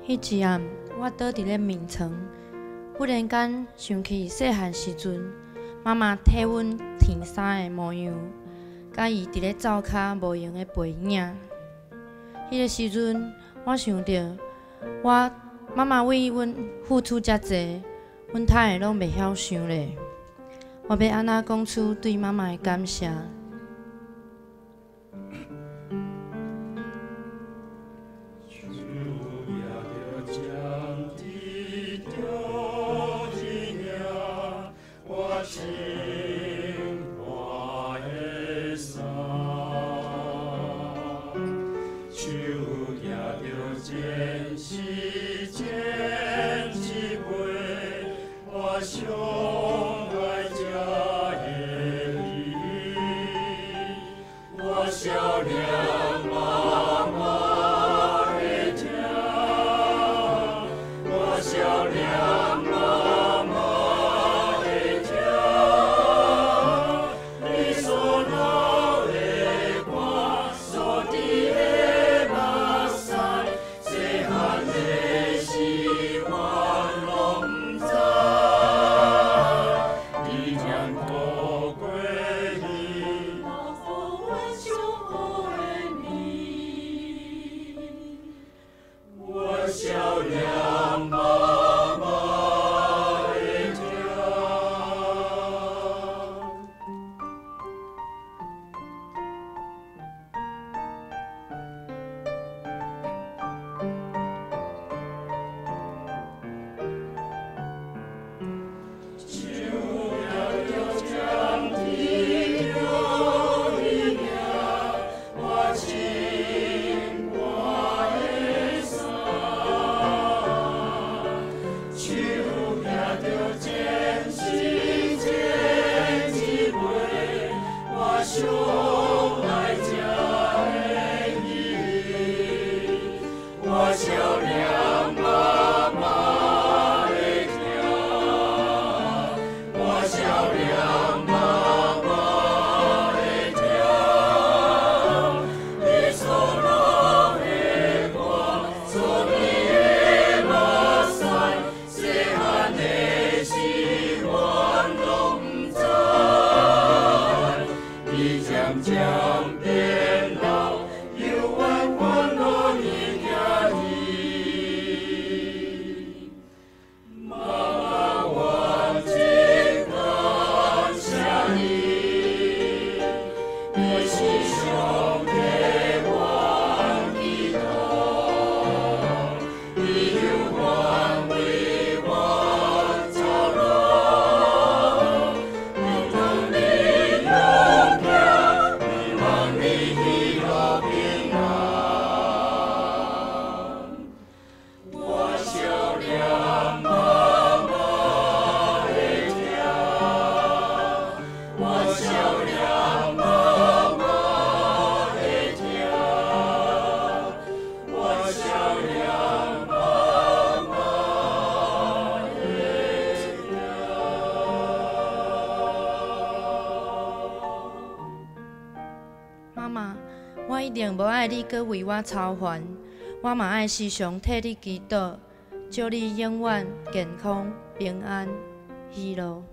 迄一暗，我倒伫咧眠床，忽然间想起细汉时阵，妈妈替阮添衫的模样，甲伊伫咧灶骹无用的背影。迄个时阵，我想着，妈妈为阮付出遮济，阮太会拢袂晓想咧。我要安怎讲出对妈妈的感谢？妈妈，我一定无爱你搁为我操烦，我嘛爱时常替你祈祷，祝你永远健康、平安、喜乐。